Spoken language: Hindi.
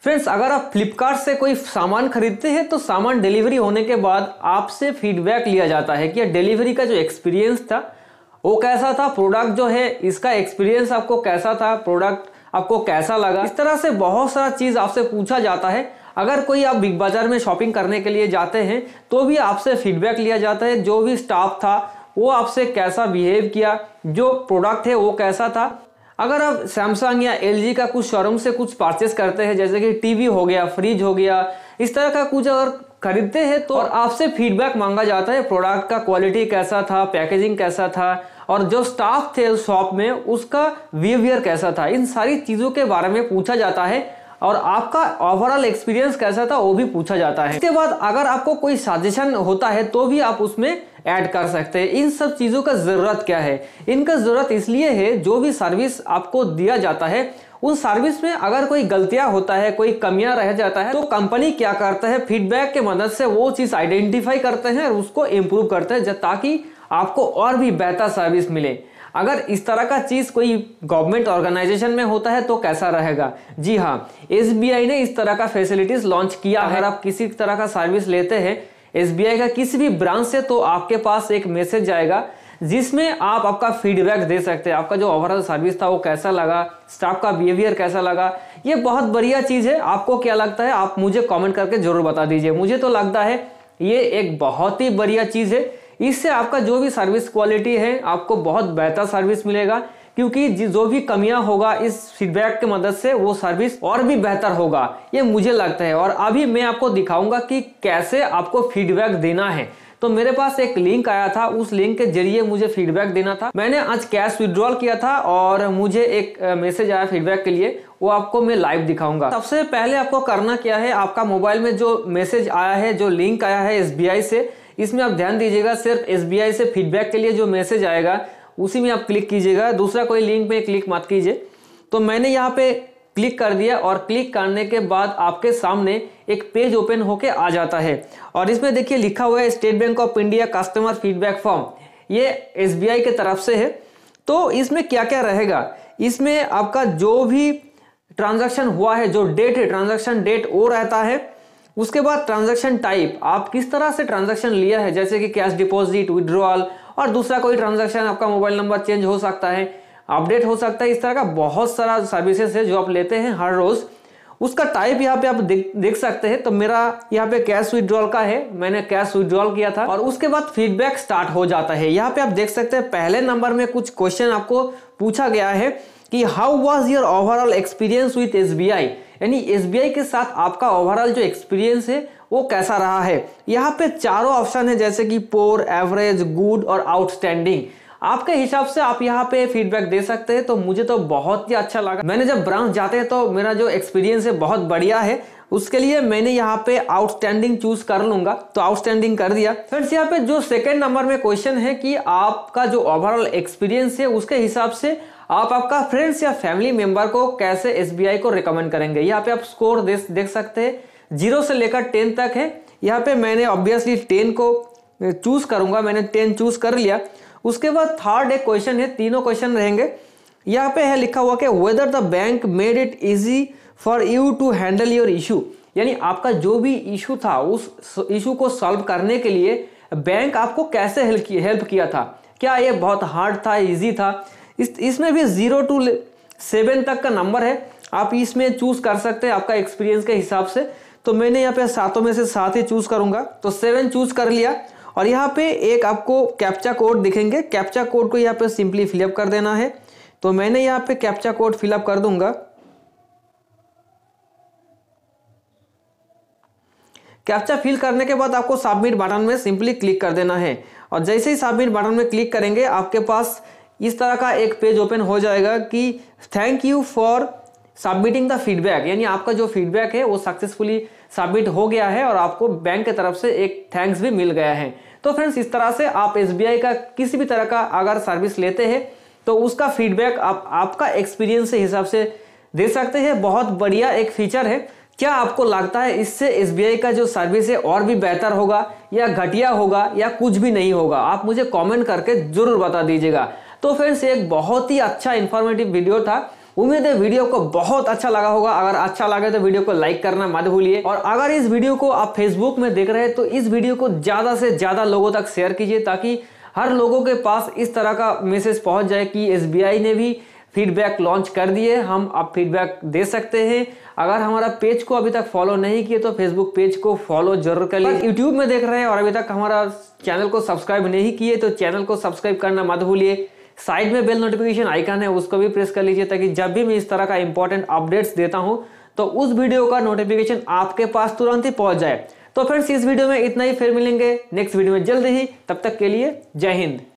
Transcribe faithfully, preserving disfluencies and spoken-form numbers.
फ्रेंड्स, अगर आप फ्लिपकार्ट से कोई सामान खरीदते हैं तो सामान डिलीवरी होने के बाद आपसे फीडबैक लिया जाता है कि डिलीवरी का जो एक्सपीरियंस था वो कैसा था, प्रोडक्ट जो है इसका एक्सपीरियंस आपको कैसा था, प्रोडक्ट आपको कैसा लगा। इस तरह से बहुत सारा चीज़ आपसे पूछा जाता है। अगर कोई आप बिग बाजार में शॉपिंग करने के लिए जाते हैं तो भी आपसे फीडबैक लिया जाता है, जो भी स्टाफ था वो आपसे कैसा बिहेव किया, जो प्रोडक्ट है वो कैसा था। अगर आप सैमसंग या एलजी का कुछ शोरूम से कुछ परचेस करते हैं, जैसे कि टीवी हो गया, फ्रिज हो गया, इस तरह का कुछ अगर खरीदते हैं तो आपसे फीडबैक मांगा जाता है, प्रोडक्ट का क्वालिटी कैसा था, पैकेजिंग कैसा था और जो स्टाफ थे शॉप में उसका बिहेवियर कैसा था। इन सारी चीज़ों के बारे में पूछा जाता है और आपका ओवरऑल एक्सपीरियंस कैसा था वो भी पूछा जाता है। इसके बाद अगर आपको कोई सजेशन होता है तो भी आप उसमें ऐड कर सकते हैं। इन सब चीज़ों का ज़रूरत क्या है? इनका ज़रूरत इसलिए है, जो भी सर्विस आपको दिया जाता है उन सर्विस में अगर कोई गलतियां होता है, कोई कमियां रह जाता है तो कंपनी क्या करता है, फीडबैक के मदद से वो चीज़ आइडेंटिफाई करते हैं और उसको इम्प्रूव करते हैं ताकि आपको और भी बेहतर सर्विस मिले। अगर इस तरह का चीज़ कोई गवर्नमेंट ऑर्गेनाइजेशन में होता है तो कैसा रहेगा? जी हाँ, एसबीआई ने इस तरह का फैसिलिटीज लॉन्च किया है। अगर आप किसी तरह का सर्विस लेते हैं एसबीआई का किसी भी ब्रांच से तो आपके पास एक मैसेज आएगा जिसमें आप आपका फीडबैक दे सकते हैं। आपका जो ओवरऑल सर्विस था वो कैसा लगा, स्टाफ का बिहेवियर कैसा लगा। ये बहुत बढ़िया चीज़ है। आपको क्या लगता है आप मुझे कमेंट करके जरूर बता दीजिए। मुझे तो लगता है ये एक बहुत ही बढ़िया चीज़ है। इससे आपका जो भी सर्विस क्वालिटी है आपको बहुत बेहतर सर्विस मिलेगा, क्योंकि जो भी कमियां होगा इस फीडबैक की मदद से वो सर्विस और भी बेहतर होगा, ये मुझे लगता है। और अभी मैं आपको दिखाऊंगा कि कैसे आपको फीडबैक देना है। तो मेरे पास एक लिंक आया था, उस लिंक के जरिए मुझे फीडबैक देना था। मैंने आज कैश विड्रॉल किया था और मुझे एक मैसेज आया फीडबैक के लिए, वो आपको मैं लाइव दिखाऊंगा। सबसे पहले आपको करना क्या है, आपका मोबाइल में जो मैसेज आया है, जो लिंक आया है एसबीआई से, इसमें आप ध्यान दीजिएगा। सिर्फ एसबीआई से फीडबैक के लिए जो मैसेज आएगा उसी में आप क्लिक कीजिएगा, दूसरा कोई लिंक में क्लिक मत कीजिए। तो मैंने यहाँ पे क्लिक कर दिया और क्लिक करने के बाद आपके सामने एक पेज ओपन होके आ जाता है और इसमें देखिए लिखा हुआ है State Bank of India customer feedback form. ये एसबीआई के तरफ से है। तो इसमें क्या क्या रहेगा, इसमें आपका जो भी ट्रांजैक्शन हुआ है, जो डेट है, ट्रांजैक्शन डेट वो रहता है। उसके बाद ट्रांजैक्शन टाइप, आप किस तरह से ट्रांजैक्शन लिया है, जैसे कि कैश डिपॉजिट, विड्रॉल और दूसरा कोई ट्रांजैक्शन, आपका मोबाइल नंबर चेंज हो सकता है, अपडेट हो सकता है। इस तरह का बहुत सारा सर्विसेज है जो आप लेते हैं हर रोज। उसका टाइप यहाँ पे आप देख देख सकते हैं। तो मेरा यहाँ पे कैश विड्रॉल का है, मैंने कैश विड्रॉल किया था और उसके बाद फीडबैक स्टार्ट हो जाता है। यहाँ पे आप देख सकते हैं पहले नंबर में कुछ क्वेश्चन आपको पूछा गया है कि how was your overall experience with SBI, यानी एसबीआई के साथ आपका ओवरऑल जो एक्सपीरियंस है वो कैसा रहा है। यहाँ पे चारों ऑप्शन है, जैसे कि पोर, एवरेज, गुड और आउटस्टैंडिंग। आपके हिसाब से आप यहाँ पे फीडबैक दे सकते हैं। तो मुझे तो बहुत ही अच्छा लगा। मैंने जब ब्रांच जाते हैं तो मेरा जो एक्सपीरियंस है बहुत बढ़िया है, उसके लिए मैंने यहाँ पे आउटस्टैंडिंग चूज कर लूंगा। तो आउटस्टैंडिंग कर दिया। फ्रेंड्स, यहाँ पे जो सेकेंड नंबर में क्वेश्चन है कि आपका जो ओवरऑल एक्सपीरियंस है उसके हिसाब से आप आपका फ्रेंड्स या फैमिली मेंबर को कैसे एसबीआई को रिकमेंड करेंगे। यहाँ पे आप स्कोर देख देख सकते हैं, जीरो से लेकर टेन तक है। यहाँ पे मैंने ऑब्वियसली टेन को चूज करूंगा, मैंने टेन चूज कर लिया। उसके बाद थर्ड एक क्वेश्चन है, तीनों क्वेश्चन रहेंगे। यहाँ पे है लिखा हुआ कि whether the bank made it easy for you to handle your issue, यानी आपका जो भी इशू था उस इशू को सॉल्व करने के लिए बैंक आपको कैसे हेल्प किया हेल्प किया था। क्या ये बहुत हार्ड था, इजी था? इस इसमें भी जीरो टू सेवन तक का नंबर है, आप इसमें चूज कर सकते हैं आपका एक्सपीरियंस के हिसाब से। तो मैंने यहाँ पे सातों में से सात ही चूज करूंगा, तो सेवन चूज कर लिया। और यहाँ पे एक आपको कैप्चा कोड दिखेंगे, कैप्चा कोड को यहाँ पे सिंपली फिलअप कर देना है। तो मैंने यहाँ पे कैप्चा कोड फिलअप कर दूंगा। कैप्चा फिल करने के बाद आपको सबमिट बटन में सिंपली क्लिक कर देना है और जैसे ही सबमिट बटन में क्लिक करेंगे आपके पास इस तरह का एक पेज ओपन हो जाएगा कि thank you for submitting the feedback, यानी आपका जो फीडबैक है वो सक्सेसफुली सबमिट हो गया है और आपको बैंक की तरफ से एक थैंक्स भी मिल गया है। तो फ्रेंड्स, इस तरह से आप एसबीआई का किसी भी तरह का अगर सर्विस लेते हैं तो उसका फीडबैक आप आपका एक्सपीरियंस के हिसाब से दे सकते हैं। बहुत बढ़िया एक फीचर है। क्या आपको लगता है इससे एसबीआई का जो सर्विस है और भी बेहतर होगा या घटिया होगा या कुछ भी नहीं होगा? आप मुझे कमेंट करके जरूर बता दीजिएगा। तो फ्रेंड्स, एक बहुत ही अच्छा इंफॉर्मेटिव वीडियो था उम्मीद है वीडियो को बहुत अच्छा लगा होगा। अगर अच्छा लगे तो वीडियो को लाइक करना मत भूलिए, और अगर इस वीडियो को आप फेसबुक में देख रहे हैं तो इस वीडियो को ज़्यादा से ज़्यादा लोगों तक शेयर कीजिए, ताकि हर लोगों के पास इस तरह का मैसेज पहुंच जाए कि एस बी आई ने भी फीडबैक लॉन्च कर दिए, हम अब फीडबैक दे सकते हैं। अगर हमारा पेज को अभी तक फॉलो नहीं किए तो फेसबुक पेज को फॉलो जरूर कर लीजिए। यूट्यूब में देख रहे हैं और अभी तक हमारा चैनल को सब्सक्राइब नहीं किए तो चैनल को सब्सक्राइब करना मत भूलिए। साइड में बेल नोटिफिकेशन आइकन है, उसको भी प्रेस कर लीजिए, ताकि जब भी मैं इस तरह का इंपॉर्टेंट अपडेट्स देता हूं तो उस वीडियो का नोटिफिकेशन आपके पास तुरंत ही पहुंच जाए। तो फ्रेंड्स, इस वीडियो में इतना ही, फिर मिलेंगे नेक्स्ट वीडियो में जल्द ही। तब तक के लिए जय हिंद।